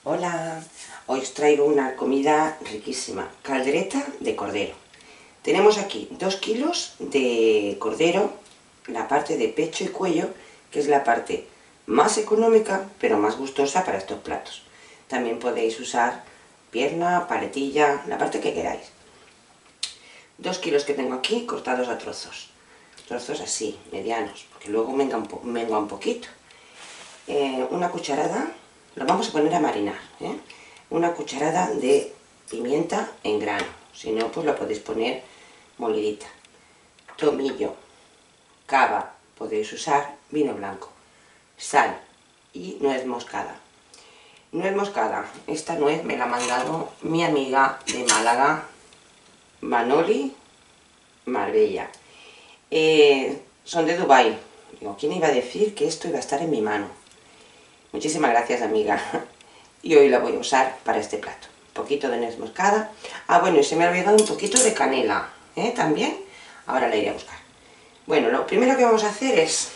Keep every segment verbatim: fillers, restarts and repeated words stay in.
Hola, hoy os traigo una comida riquísima, caldereta de cordero. Tenemos aquí dos kilos de cordero, la parte de pecho y cuello, que es la parte más económica, pero más gustosa para estos platos. También podéis usar pierna, paletilla, la parte que queráis. Dos kilos que tengo aquí cortados a trozos, trozos así, medianos, porque luego mengua un, po mengua un poquito. Eh, una cucharada, lo vamos a poner a marinar, ¿eh? Una cucharada de pimienta en grano, si no pues lo podéis poner molidita. Tomillo, cava, podéis usar vino blanco, sal y nuez moscada. Nuez moscada, esta nuez me la ha mandado mi amiga de Málaga, Manoli Marbella. Eh, son de Dubái. Digo, ¿quién iba a decir que esto iba a estar en mi mano? Muchísimas gracias, amiga. Y hoy la voy a usar para este plato. Un poquito de nuez moscada. Ah, bueno, y se me ha olvidado un poquito de canela, ¿eh? También. Ahora la iré a buscar. Bueno, lo primero que vamos a hacer es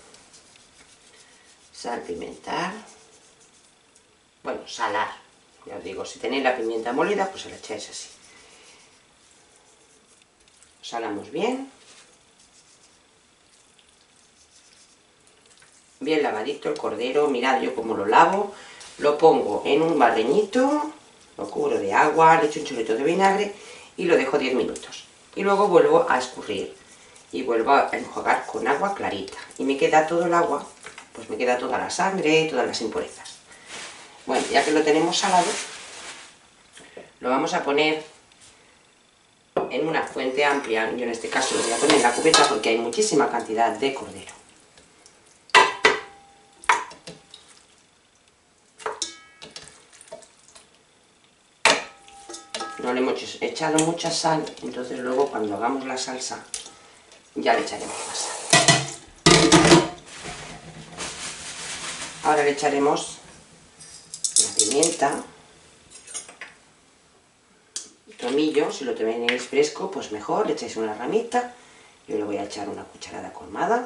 salpimentar. Bueno, salar. Ya os digo, si tenéis la pimienta molida, pues se la echáis así. Salamos bien. Bien lavadito el cordero. Mirad yo cómo lo lavo. Lo pongo en un barreñito, lo cubro de agua, le echo un chorrito de vinagre y lo dejo diez minutos. Y luego vuelvo a escurrir y vuelvo a enjuagar con agua clarita. Y me queda todo el agua, pues me queda toda la sangre y todas las impurezas. Bueno, ya que lo tenemos salado, lo vamos a poner en una fuente amplia. Yo en este caso lo voy a poner en la cubeta porque hay muchísima cantidad de cordero. No le hemos echado mucha sal, entonces luego cuando hagamos la salsa ya le echaremos más sal. Ahora le echaremos la pimienta, tomillo, si lo tenéis fresco pues mejor, le echáis una ramita. Yo le voy a echar una cucharada colmada.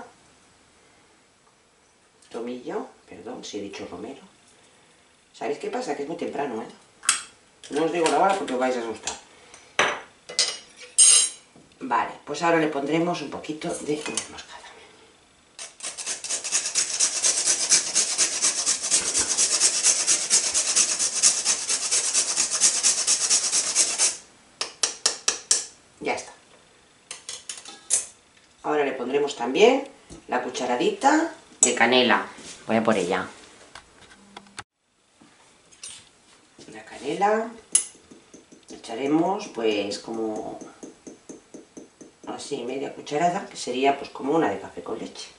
Tomillo, perdón, si he dicho romero. ¿Sabéis qué pasa? Que es muy temprano, ¿eh? No os digo la hora porque os vais a asustar. Vale, pues ahora le pondremos un poquito de nuez moscada. Ya está. Ahora le pondremos también la cucharadita de canela. Voy a por ella. La canela, le echaremos pues como así media cucharada, que sería pues como una de café con leche.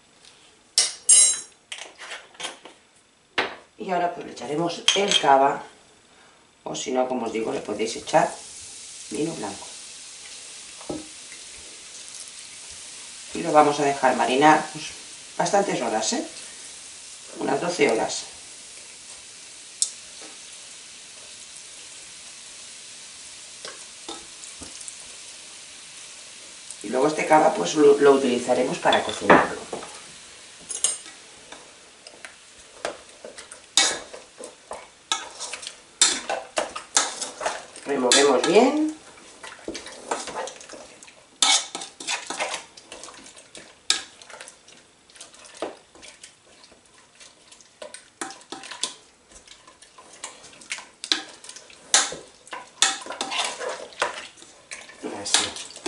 Y ahora pues le echaremos el cava, o si no, como os digo, le podéis echar vino blanco. Y lo vamos a dejar marinar pues bastantes horas, ¿eh? Unas doce horas. Y luego este cava pues lo, lo utilizaremos para cocinarlo. Removemos bien. Así.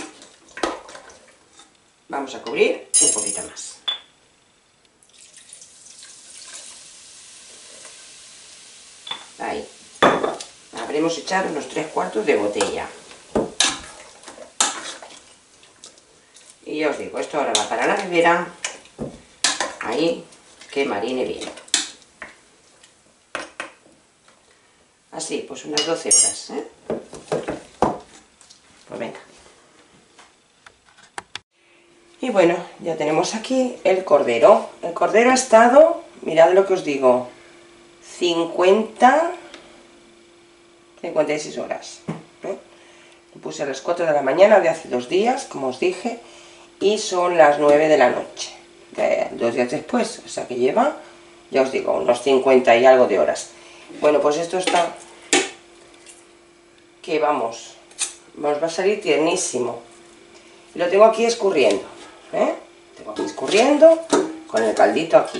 Vamos a cubrir un poquito más. Ahí. Habremos echado unos tres cuartos de botella. Y ya os digo, esto ahora va para la nevera. Ahí, que marine bien. Así, pues unas doce horas, ¿eh? Pues venga. Y bueno, ya tenemos aquí el cordero. El cordero ha estado, mirad lo que os digo, cincuenta, cincuenta y seis horas. ¿eh? Lo puse a las cuatro de la mañana de hace dos días, como os dije, y son las nueve de la noche, de, dos días después. O sea que lleva, ya os digo, unos cincuenta y algo de horas. Bueno, pues esto está, que vamos, nos va a salir tiernísimo. Lo tengo aquí escurriendo, ¿eh? Tengo aquí escurriendo con el caldito aquí.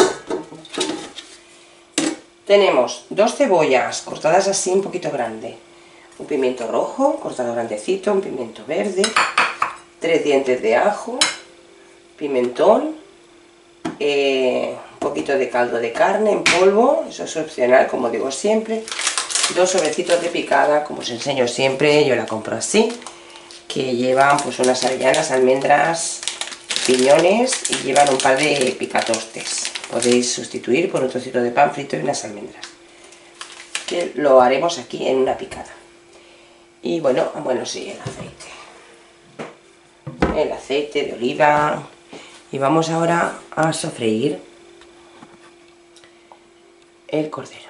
Tenemos dos cebollas cortadas así un poquito grande, un pimiento rojo cortado grandecito, un pimiento verde, tres dientes de ajo, pimentón, eh, un poquito de caldo de carne en polvo, eso es opcional como digo siempre, dos sobrecitos de picada, como os enseño siempre, yo la compro así, que llevan pues unas avellanas, almendras, piñones y llevan un par de picatostes. Podéis sustituir por un trocito de pan frito y unas almendras, que lo haremos aquí en una picada. Y bueno, bueno sí, el aceite, el aceite de oliva, y vamos ahora a sofreír el cordero.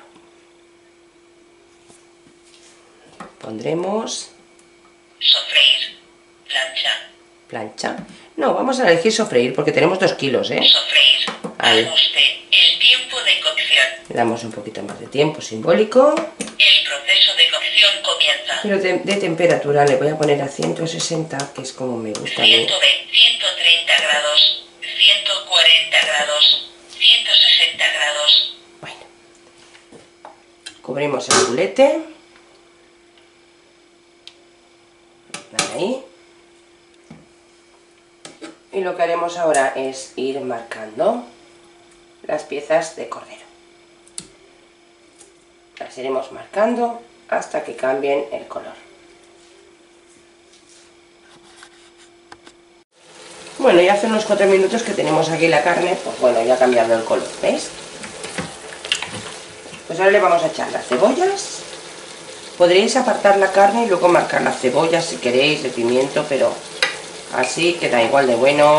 Pondremos sofreír, plancha, plancha. No, vamos a elegir sofreír porque tenemos dos kilos, ¿eh? sofreír, Ahí. ajuste, el tiempo de cocción. Le damos un poquito más de tiempo simbólico. El proceso de cocción comienza. Pero de, de temperatura le voy a poner a ciento sesenta, que es como me gusta a mí. ciento veinte, ciento treinta grados, ciento cuarenta grados, ciento sesenta grados. Bueno, cubrimos el culete. Ahí. Y lo que haremos ahora es ir marcando las piezas de cordero. Las iremos marcando hasta que cambien el color. Bueno, ya hace unos cuatro minutos que tenemos aquí la carne, pues bueno, ya ha cambiado el color, ¿veis? Pues ahora le vamos a echar las cebollas. Podréis apartar la carne y luego marcar las cebollas si queréis, el pimiento, pero así queda igual de bueno.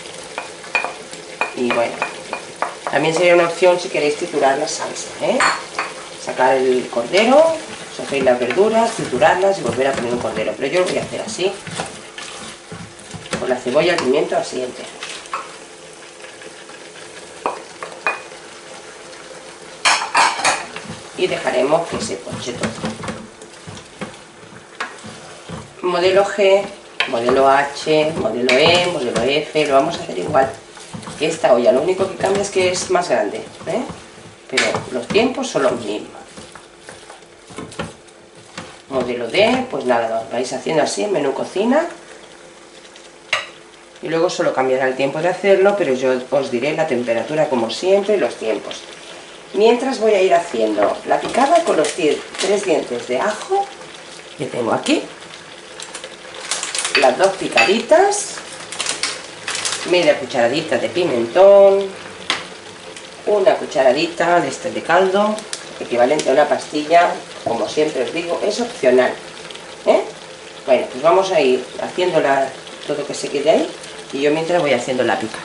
Y bueno, también sería una opción si queréis triturar la salsa, ¿eh? Sacar el cordero, sofreír las verduras, triturarlas y volver a poner un cordero. Pero yo lo voy a hacer así, con la cebolla, el pimiento así entero. Y dejaremos que se poche todo. Modelo G, modelo H, modelo E, modelo F, lo vamos a hacer igual que esta olla, lo único que cambia es que es más grande, ¿eh? Pero los tiempos son los mismos. Modelo D, pues nada, lo vais haciendo así en menú cocina y luego solo cambiará el tiempo de hacerlo, pero yo os diré la temperatura como siempre y los tiempos. Mientras voy a ir haciendo la picada con los tres dientes de ajo que tengo aquí, las dos picaditas, media cucharadita de pimentón, una cucharadita de este de caldo, equivalente a una pastilla, como siempre os digo, es opcional, ¿eh? Bueno, pues vamos a ir haciendo la, todo que se quede ahí y yo mientras voy haciendo la picada.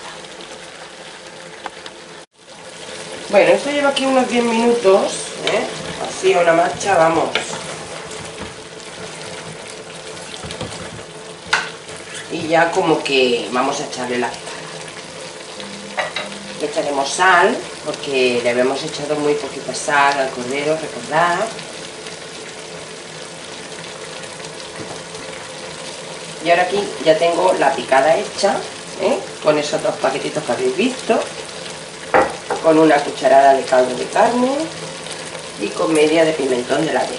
Bueno, esto lleva aquí unos diez minutos, ¿eh? Así a una marcha, vamos. Y ya como que vamos a echarle la picada. Le echaremos sal, porque le habíamos echado muy poquita sal al cordero, recordad. Y ahora aquí ya tengo la picada hecha, ¿eh? Con esos dos paquetitos que habéis visto, con una cucharada de caldo de carne y con media de pimentón de la vera.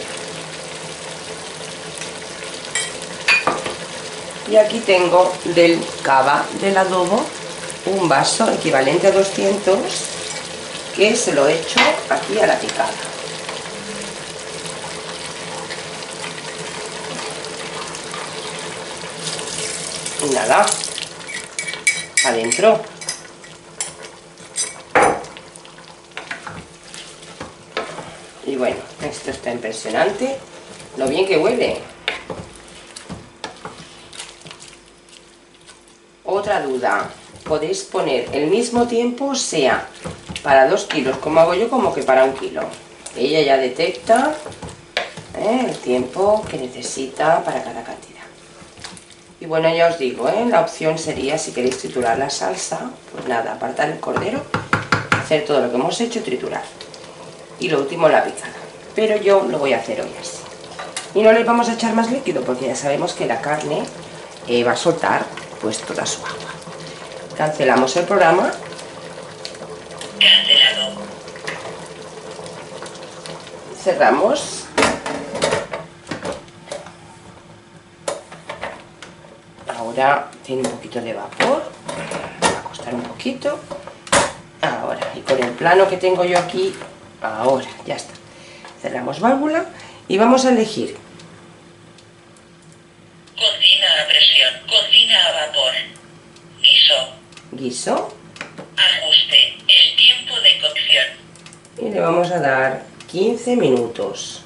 Y aquí tengo del cava del adobo un vaso equivalente a doscientos, que se lo echo aquí a la picada. Y nada, adentro. Y bueno, esto está impresionante, lo bien que huele. Otra duda, podéis poner el mismo tiempo, sea para dos kilos como hago yo, como que para un kilo. Ella ya detecta, ¿eh?, el tiempo que necesita para cada cantidad. Y bueno, ya os digo, ¿eh?, la opción sería, si queréis triturar la salsa, pues nada, apartar el cordero, hacer todo lo que hemos hecho y triturar. y lo último la picada. Pero yo lo voy a hacer hoy así. Y no le vamos a echar más líquido porque ya sabemos que la carne eh, va a soltar pues toda su agua. Cancelamos el programa. Cancelado. Cerramos. Ahora tiene un poquito de vapor. Va a costar un poquito. Ahora, y con el plano que tengo yo aquí, ahora, ya está. Cerramos válvula y vamos a elegir. Cocina a presión. Cocina a vapor. Guiso. Guiso. Ajuste. El tiempo de cocción. Y le vamos a dar quince minutos.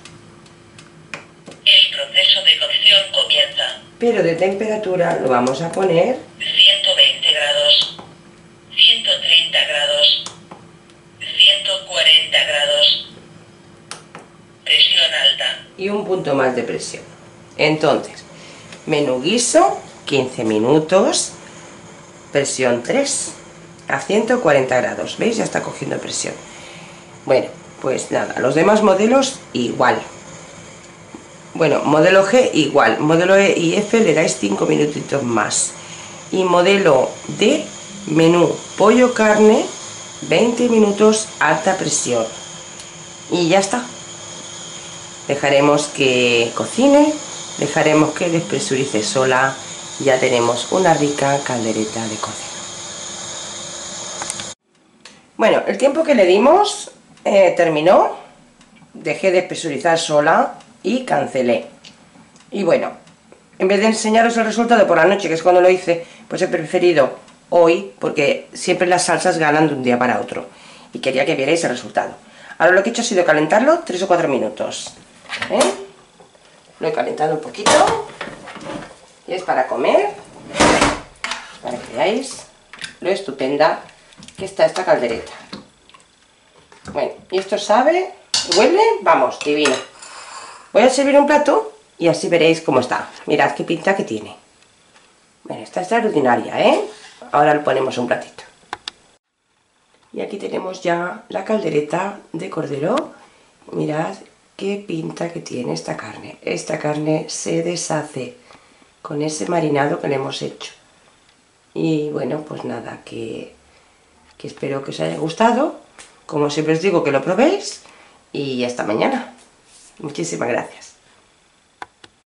El proceso de cocción comienza. Pero de temperatura lo vamos a poner ciento veinte grados. ciento treinta grados. ciento cuarenta grados. Presión alta. y un punto más de presión. Entonces, menú guiso, quince minutos, presión tres a ciento cuarenta grados. ¿Veis? Ya está cogiendo presión. Bueno, pues nada, los demás modelos igual. Bueno, modelo G igual, modelo E y F le dais cinco minutitos más. Y modelo D, menú pollo carne, veinte minutos alta presión. Y ya está. Dejaremos que cocine, dejaremos que despresurice sola. Ya tenemos una rica caldereta de cordero. Bueno, el tiempo que le dimos eh, terminó. Dejé de despresurizar sola y cancelé. Y bueno, en vez de enseñaros el resultado por la noche, que es cuando lo hice, pues he preferido hoy, porque siempre las salsas ganan de un día para otro, y quería que vierais el resultado. Ahora lo que he hecho ha sido calentarlo tres o cuatro minutos, ¿eh? Lo he calentado un poquito y es para comer, para que veáis lo estupenda que está esta caldereta. Bueno, y esto sabe, huele, vamos, divino. Voy a servir un plato y así veréis cómo está. Mirad qué pinta que tiene. Bueno, está extraordinaria, ¿eh? Ahora le ponemos un platito. Y aquí tenemos ya la caldereta de cordero. Mirad qué pinta que tiene esta carne. Esta carne se deshace con ese marinado que le hemos hecho. Y bueno, pues nada, que, que espero que os haya gustado. Como siempre os digo, que lo probéis. Y hasta mañana. Muchísimas gracias.